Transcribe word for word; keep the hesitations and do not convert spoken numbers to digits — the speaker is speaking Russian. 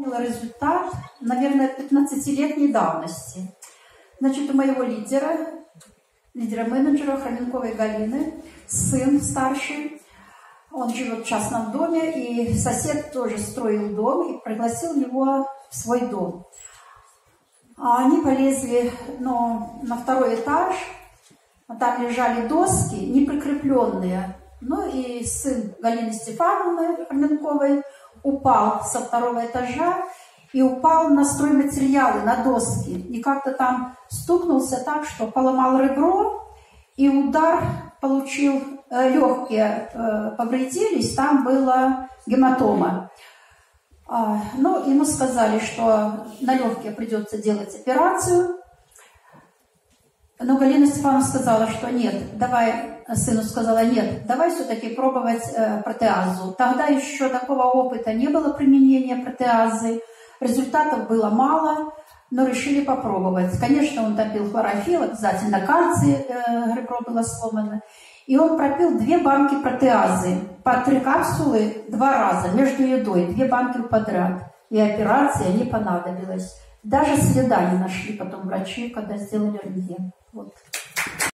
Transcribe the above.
был результат, наверное, пятнадцатилетней давности. Значит, у моего лидера, лидера-менеджера Хоменковой Галины, сын старший, он живет в частном доме, и сосед тоже строил дом и пригласил его в свой дом. А они полезли, ну, на второй этаж, там лежали доски, неприкрепленные. Ну и сын Галины Стефановны Хоменковой упал со второго этажа и упал на стройматериалы, на доски. И как-то там стукнулся так, что поломал ребро, и удар получил, э, легкие э, повредились, там была гематома. А, ну, ему сказали, что на легкие придется делать операцию. Но Галина Стефановна сказала, что нет, давай, сыну сказала, нет, давай все-таки пробовать э, протеазу. Тогда еще такого опыта не было применения протеазы, результатов было мало, но решили попробовать. Конечно, он допил хлорофилл, обязательно кальций, э, ребро было сломано. И он пропил две банки протеазы, по три капсулы два раза, между едой, две банки подряд. И операция не понадобилась. Даже следа не нашли потом врачи, когда сделали рентген. Вот.